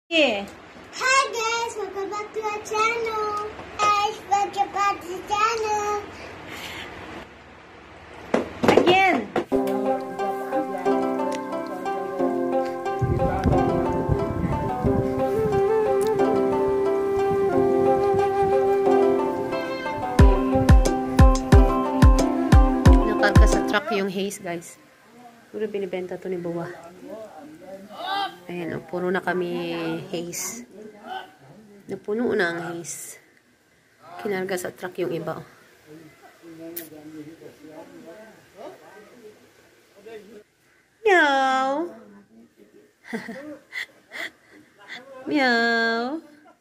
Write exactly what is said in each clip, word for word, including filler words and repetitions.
Yeah. Hi guys, welcome back to our channel. Guys, welcome back to the channel. Again. Nakarga sa truck yung haze, guys. Puro binibenta to ni Bawa. Ayan, oh, puro na kami haze. Napuno na ang haze. Kinarga sa truck yung iba. Oh. Meow. Meow.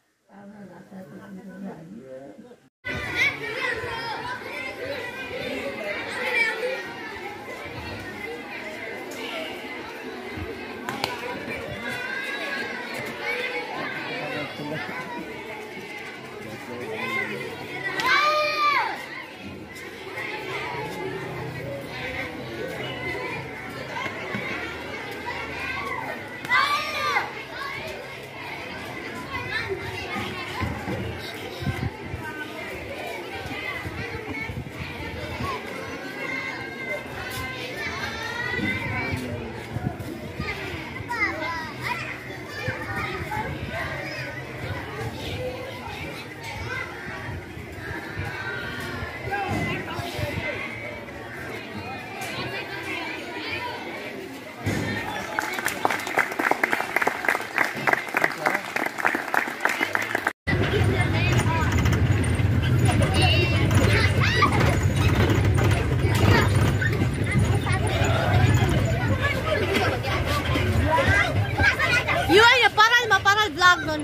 You ay paral maparal vlog nun.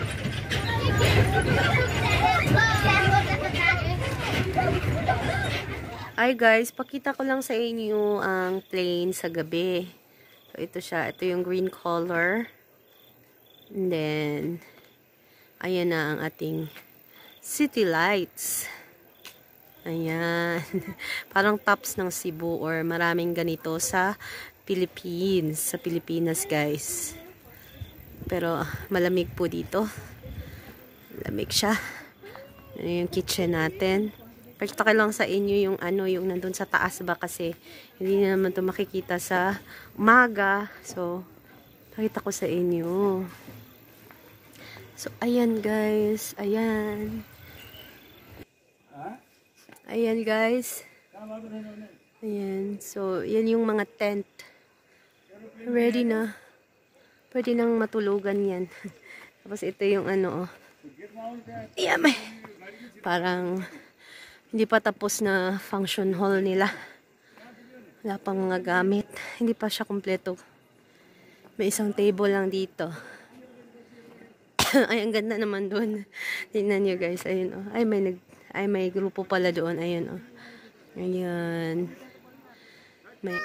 Ay guys, pakita ko lang sa inyo ang plane sa gabi. So ito siya, ito yung green color. And then ayan na ang ating city lights. Ayan. Parang tops ng Cebu or maraming ganito sa Philippines, sa Pilipinas guys. Pero malamig po dito. Malamig siya. Ano yung kitchen natin. Pakita ko lang sa inyo yung ano, yung nandun sa taas ba kasi hindi na naman ito makikita sa umaga. So, pakita ko sa inyo. So, ayan guys. Ayan. Ayan guys. Ayan. So, yan yung mga tent. Ready na. Pwede nang matulugan yan. Tapos ito yung ano, oh. Yeah, may. Parang hindi pa tapos na function hall nila. Wala pang mga gamit. Hindi pa siya kumpleto. May isang table lang dito. Ay, ang ganda naman doon. Tingnan nyo guys. Ayun, oh. Ay, may nag ay may grupo pala doon. Ayun, oh. Ayan. May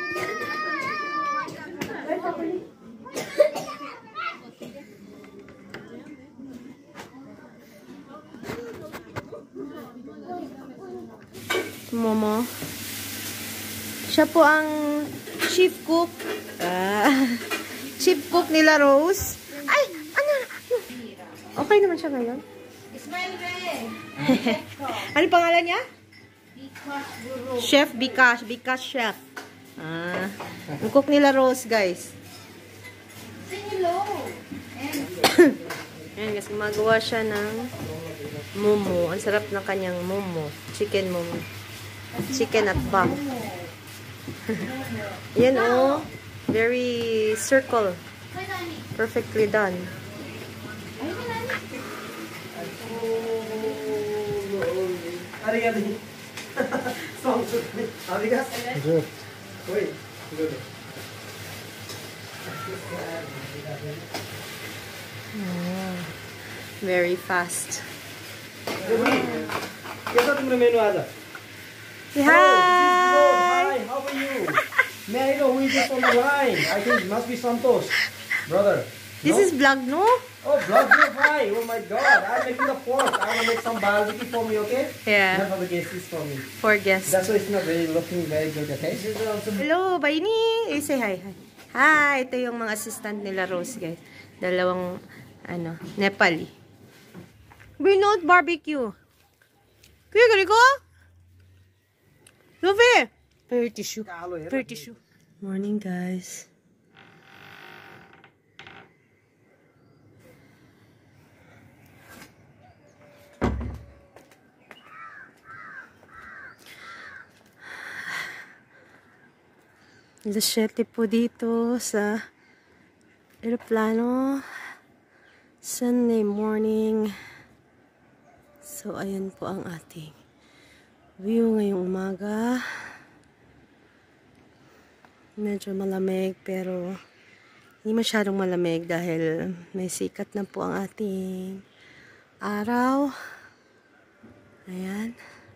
Momo. Siya po ang chief cook. Ah, chief cook nila Rose. Ay, ano? Okay naman siya ngayon. Ano pangalan niya? Chef Bikash. Bikash Chef. Ah, ang cook nila Rose, guys. Say hello. Ayan, guys, gumagawa siya ng momo. Ang sarap ng kanyang momo. Chicken momo. Chicken at bang. Yan, oh. Very circle. Perfectly done. Arigato. Sounds good. Arigato. Good. Wait. Good. Oh, very fast. कैसा तुमने मेनू आज? Hi. Hi, how are you? May I know who is this on the line? I think it must be Santos, brother. This no? is vlog, no? Oh, vlog you, hi. Oh my God, I'm making a pork. I want to make some barbecue for me, okay? Yeah. Enough of the guests for me. For guests. That's why it's not really looking very good, okay? Hello, Baini. Eh, say hi. Hi. Hi, ito yung mga assistant nila Rose, guys. Dalawang, ano, Nepali. Binot barbecue. Kuya, gari ko? Luffy! Pair tissue. Pair tissue. Morning, guys. alas siyete po dito sa aeroplano. Sunday morning. So, ayan po ang ating view ngayong umaga. Medyo malamig pero hindi masyadong malamig dahil may sikat na po ang ating araw. Ayan.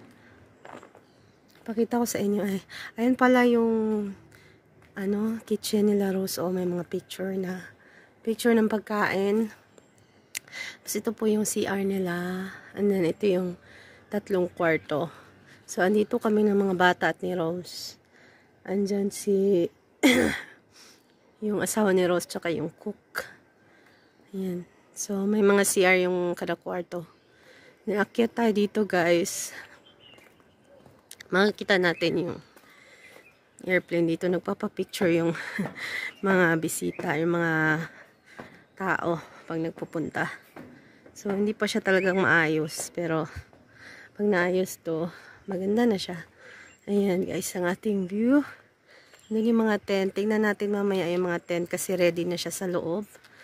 Pakita ko sa inyo ay. Ayan pala yung ano, kitchen nila Rose. O may mga picture na picture ng pagkain. Tapos ito po yung C R nila. And then ito yung tatlong kwarto. So andito kami ng mga bata at ni Rose. Andyan si yung asawa ni Rose tsaka yung cook. Ayan. So may mga C R yung kada kwarto. Naakyat tayo dito, guys. Makikita natin yung airplane dito. Nagpapapicture yung mga bisita, yung mga tao pag nagpupunta. So, hindi pa siya talagang maayos. Pero, pag naayos to, maganda na siya. Ayan, guys, ang ating view. Doon yung mga tent. Tingnan natin mamaya yung mga tent kasi ready na siya sa loob.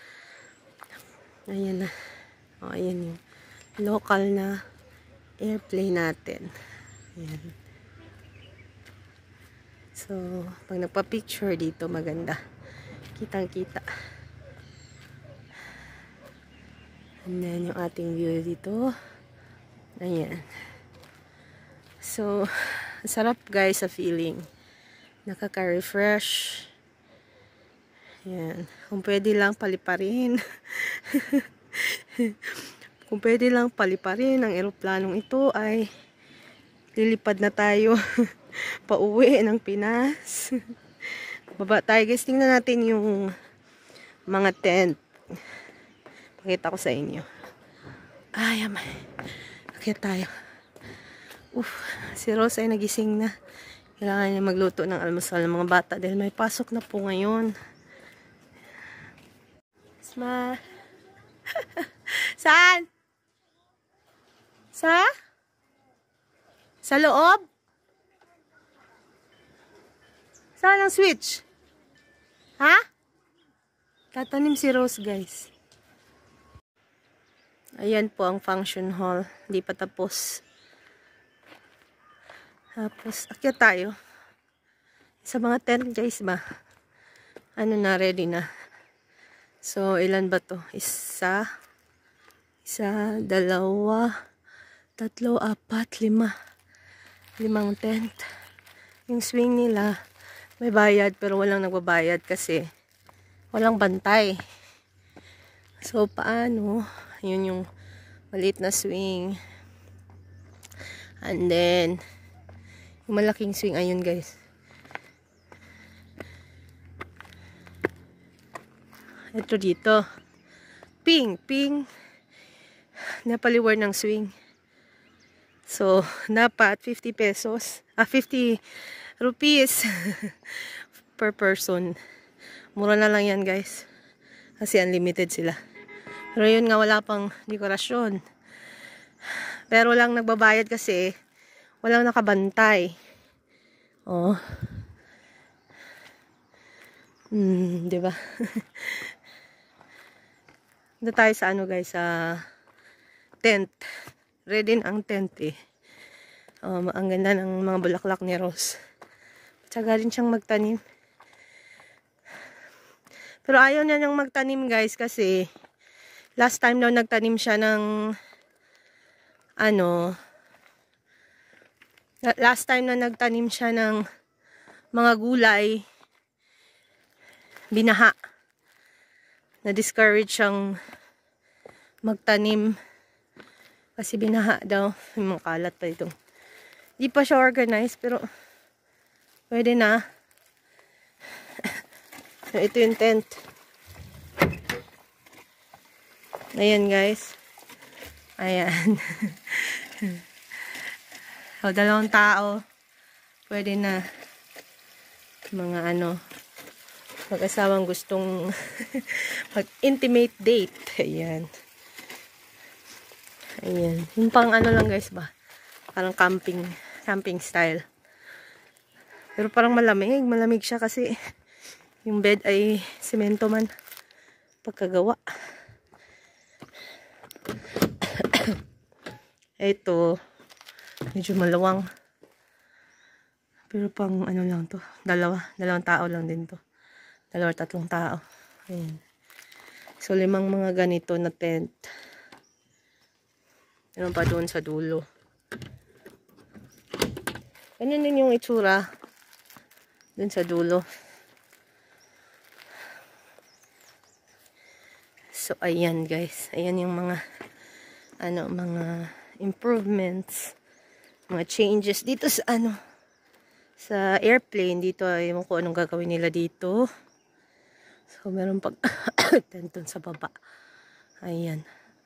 Ayan na. O, ayan yung local na airplane natin. Ayan. So, pag nagpa-picture dito, maganda. Kitang-kita. And then, yung ating view dito. Ayan. So, sarap guys sa feeling. Nakaka-refresh. Ayan. Kung pwede lang paliparin. Kung pwede lang paliparin ang eroplanong ito ay lilipad na tayo pauwi ng Pinas. Baba tayo guys. Tingnan natin yung mga tent. Pakita ko sa inyo. Ay, amay. Akit tayo. Uf, si Rose ay nagising na. Kailangan niya magluto ng almusal ng mga bata dahil may pasok na po ngayon. Smile. Saan? Sa? Sa loob? Saan ang switch? Ha? Tatanim si Rose, guys. Ayan po ang function hall. Hindi pa tapos. Tapos, akyat tayo. Sa mga tent, guys, ba? Ano na, ready na. So, ilan ba to? Isa, isa, dalawa, tatlo, apat, lima. Limang tent. Yung swing nila, may bayad pero walang nagbabayad kasi walang bantay. So, paano? Yun yung maliit na swing. And then, yung malaking swing, ayun guys. Ito dito. Ping, ping. Napaliwar ng swing. So, dapat fifty pesos. Ah, fifty rupees per person. Mura na lang yan guys. Kasi unlimited sila. Pero yun nga, wala pang dekorasyon. Pero lang nagbabayad kasi walang nakabantay. Oh. Hmm, di ba? Dito tayo sa ano guys, sa tent. Ready na ang tent eh. Um, ang ganda ng mga bulaklak ni Rose. Tsaga rin siyang magtanim. Pero ayaw niya niyang magtanim guys kasi last time daw nagtanim siya ng ano, last time na nagtanim siya ng mga gulay, binaha. Na-discourage siyang magtanim kasi binaha daw. Yung mga kalat pa ito. Di pa siya organized pero pwede na. Ito yung tent. Ayan, guys. Ayan. So, dalawang tao. Pwede na. Mga ano, mag-asawang gustong mag-intimate date. Ayan. Ayan. Yung pang ano lang, guys, ba? Parang camping. Camping style. Pero parang malamig. Malamig siya kasi yung bed ay semento man. Pagkagawa. Ito. Medyo malawang. Pero pang ano lang to. Dalawa. Dalawang tao lang din to. Dalawa tatlong tao. Ayan. So, limang mga ganito na tent. Meron pa doon sa dulo. Ganyan din yung itsura. Doon sa dulo. So, ayan guys. Ayan yung mga ano, mga improvements. Mga changes dito sa ano, sa airplane. Dito ay yung kung anong gagawin nila dito. So, meron pag tent doon sa baba. Ayan.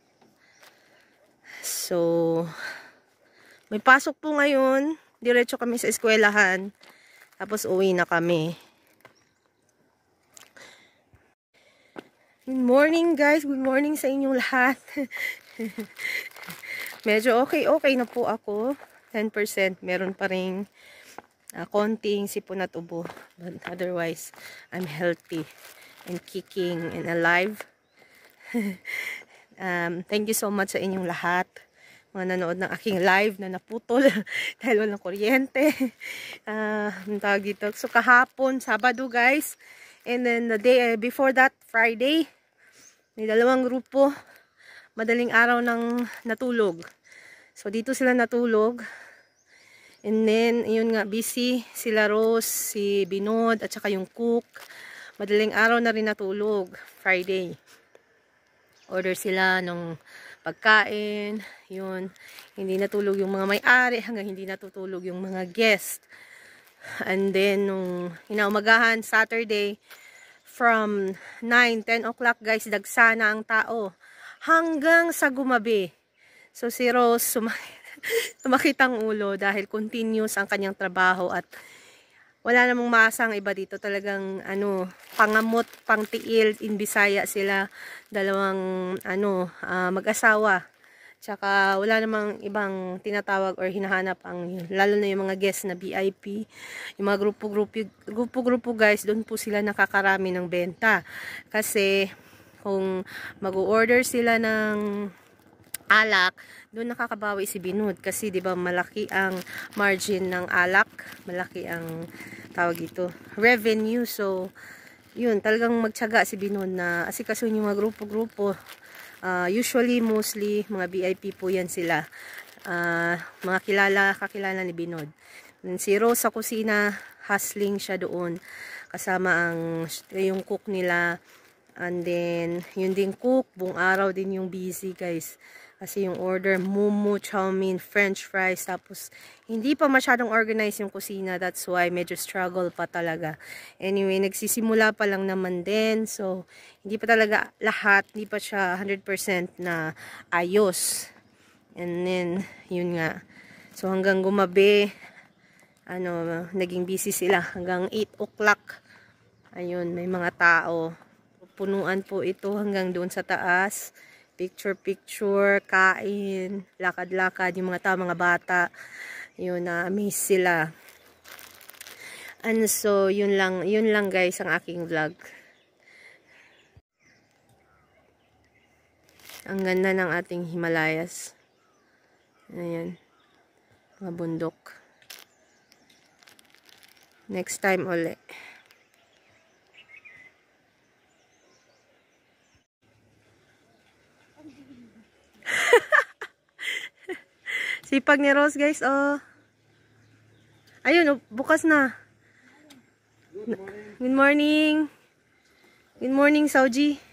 So, may pasok po ngayon. Diretso kami sa eskwelahan. Tapos uwi na kami. Good morning guys. Good morning sa inyong lahat. Medyo okay-okay na po ako. ten percent. Meron pa rin uh, konting sipon at ubo. But otherwise, I'm healthy and kicking and alive. um, thank you so much sa inyong lahat. Mga nanood ng aking live na naputol dahil walang kuryente. Uh, ang tawag dito. So, kahapon, Sabado, guys. And then, the day uh, before that, Friday, may dalawang grupo. Madaling araw ng natulog. So, dito sila natulog. And then, yun nga, busy. Sila Rose, si Binod, at saka yung cook. Madaling araw na rin natulog. Friday. Order sila nung pagkain, yun, hindi natulog yung mga may-ari hanggang hindi natutulog yung mga guest. And then, nung inaumagahan, Saturday, from nine, ten o'clock guys, dagsana ang tao. Hanggang sa gumabi. So, si Rose, sumakit ang ulo dahil continuous ang kanyang trabaho at wala namang masang iba dito. Talagang, ano, pangamot, pangtiil, in Bisaya sila. Dalawang, ano, uh, mag-asawa. Tsaka, wala namang ibang tinatawag or hinahanap ang, lalo na yung mga guests na V I P. Yung mga grupo-grupo, grupo-grupo guys, doon po sila nakakarami ng benta. Kasi, kung mag-order sila ng alak, doon nakakabawi si Binod kasi 'di ba malaki ang margin ng alak, malaki ang tawag ito, revenue. So, yun, talagang magtiyaga si Binod na asikasuhin yung mga grupo-grupo. Uh, usually, mostly, mga V I P po yan sila. Uh, mga kilala, kakilala ni Binod. And si Rose sa kusina, hustling siya doon. Kasama ang, yung cook nila. And then, yun din cook, buong araw din yung busy guys. Kasi yung order, mumu, chow mein, french fries, tapos hindi pa masyadong organized yung kusina. That's why medyo struggle pa talaga. Anyway, nagsisimula pa lang naman din. So, hindi pa talaga lahat, hindi pa siya one hundred percent na ayos. And then, yun nga. So, hanggang gumabi, ano, naging busy sila. Hanggang eight o'clock. Ayun, may mga tao. Punuan po ito hanggang doon sa taas. Picture-picture, kain, lakad-lakad, yung mga tao, mga bata, yun, na-amaze sila. And so, yun lang, yun lang guys, ang aking vlog. Ang ganda ng ating Himalayas. Ayan, mga bundok. Next time ulit. Sipag ni Rose guys, oh. Ayun, oh, bukas na. Good morning. Good morning, Good morning, Sauji.